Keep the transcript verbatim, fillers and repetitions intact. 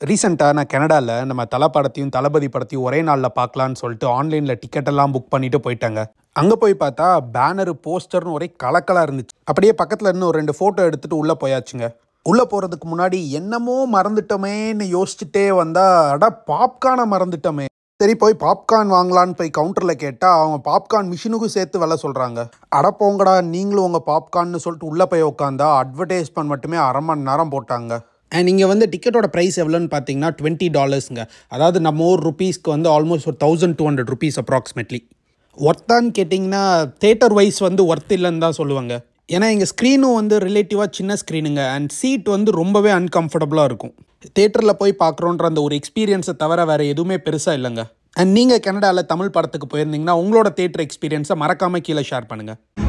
ரீசெண்டாக நான் கனடாவில் நம்ம தலை படத்தையும் தளபதி படத்தையும் ஒரே நாளில் பார்க்கலான்னு சொல்லிட்டு ஆன்லைனில் டிக்கெட் எல்லாம் புக் பண்ணிட்டு போயிட்டாங்க. அங்கே போய் பார்த்தா பேனரு போஸ்டர்னு ஒரே கலக்கலாக இருந்துச்சு. அப்படியே பக்கத்தில் இருந்து ஒரு ரெண்டு ஃபோட்டோ எடுத்துகிட்டு உள்ளே போயாச்சுங்க. உள்ளே போகிறதுக்கு முன்னாடி என்னமோ மறந்துட்டோமேன்னு யோசிச்சுட்டே வந்தால் அட பாப்கார்னை மறந்துட்டோமே. சரி போய் பாப்கார்ன் வாங்கலான்னு போய் கவுண்டரில் கேட்டால் அவங்க பாப்கார்ன் மிஷினுக்கும் சேர்த்து விலை சொல்கிறாங்க. அட போங்கடா நீங்களும் உங்கள் பாப்கார்ன்னு சொல்லிட்டு உள்ளே போய் உட்காந்தா அட்வர்டைஸ்மெண்ட் மட்டுமே அரை மணி நேரம் போட்டாங்க. அண்ட் இங்கே வந்து டிக்கெட்டோட ப்ரைஸ் எவ்வளோன்னு பார்த்தீங்கன்னா டுவெண்ட்டி டாலர்ஸுங்க. அதாவது நம்ம ஊர் ருபீஸ்க்கு வந்து ஆல்மோஸ்ட் ஒரு thousand two hundred rupees approximately. ஒர்த்தான்னு கேட்டிங்கன்னா தேட்டர் வைஸ் வந்து ஒர்த் இல்லைன்னு தான் சொல்லுவாங்க. ஏன்னா எங்கள் ஸ்க்ரீனும் வந்து ரிலேட்டிவாக சின்ன ஸ்க்ரீனுங்க. அண்ட் சீட் வந்து ரொம்பவே அன்கம்ஃபர்டபுளாக இருக்கும். தேட்டரில் போய் பார்க்குறோன்ற அந்த ஒரு எக்ஸ்பீரியன்ஸை தவிர வேறு எதுவுமே பெருசாக இல்லைங்க. அண்ட் நீங்கள் கனடாவில் தமிழ் படத்துக்கு போயிருந்தீங்கன்னா உங்களோட தேட்டர் எக்ஸ்பீரியன்ஸை மறக்காமல் கீழே ஷேர் பண்ணுங்கள்.